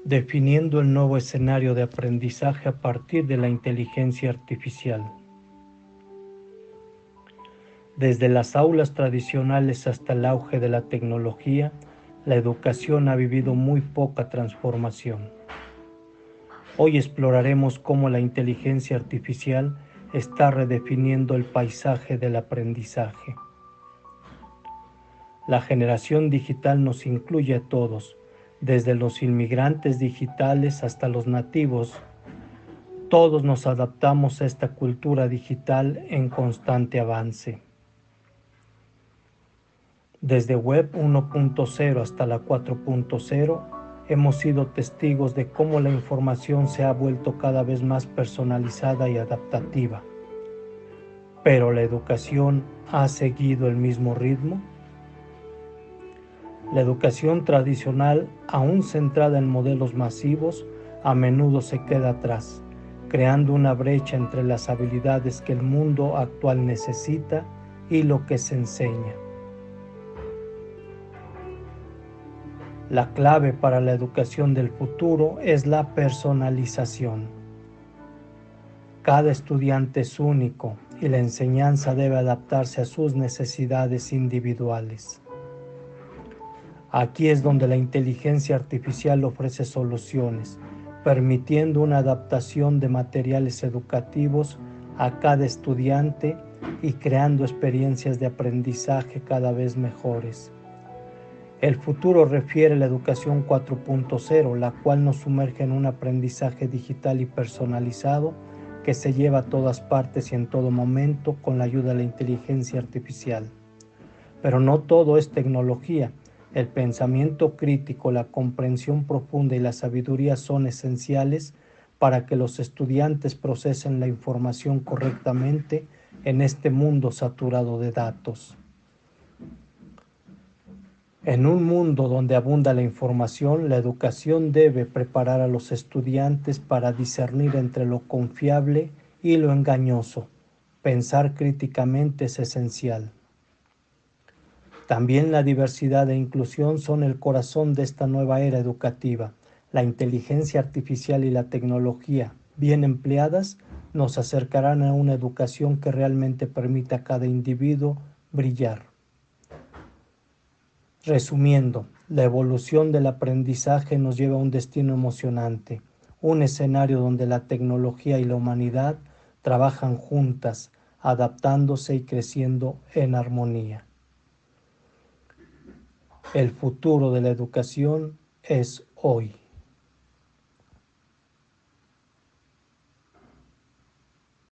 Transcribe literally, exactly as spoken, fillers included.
definiendo el nuevo escenario de aprendizaje a partir de la inteligencia artificial. Desde las aulas tradicionales hasta el auge de la tecnología, la educación ha vivido muy poca transformación. Hoy exploraremos cómo la inteligencia artificial está redefiniendo el paisaje del aprendizaje. La generación digital nos incluye a todos, desde los inmigrantes digitales hasta los nativos. Todos nos adaptamos a esta cultura digital en constante avance. Desde Web uno punto cero hasta la cuatro punto cero, hemos sido testigos de cómo la información se ha vuelto cada vez más personalizada y adaptativa. ¿Pero la educación ha seguido el mismo ritmo? La educación tradicional, aún centrada en modelos masivos, a menudo se queda atrás, creando una brecha entre las habilidades que el mundo actual necesita y lo que se enseña. La clave para la educación del futuro es la personalización. Cada estudiante es único y la enseñanza debe adaptarse a sus necesidades individuales. Aquí es donde la inteligencia artificial ofrece soluciones, permitiendo una adaptación de materiales educativos a cada estudiante y creando experiencias de aprendizaje cada vez mejores. El futuro refiere a la educación cuatro punto cero, la cual nos sumerge en un aprendizaje digital y personalizado que se lleva a todas partes y en todo momento con la ayuda de la inteligencia artificial. Pero no todo es tecnología. El pensamiento crítico, la comprensión profunda y la sabiduría son esenciales para que los estudiantes procesen la información correctamente en este mundo saturado de datos. En un mundo donde abunda la información, la educación debe preparar a los estudiantes para discernir entre lo confiable y lo engañoso. Pensar críticamente es esencial. También la diversidad e inclusión son el corazón de esta nueva era educativa. La inteligencia artificial y la tecnología, bien empleadas, nos acercarán a una educación que realmente permita a cada individuo brillar. Resumiendo, la evolución del aprendizaje nos lleva a un destino emocionante, un escenario donde la tecnología y la humanidad trabajan juntas, adaptándose y creciendo en armonía. El futuro de la educación es hoy.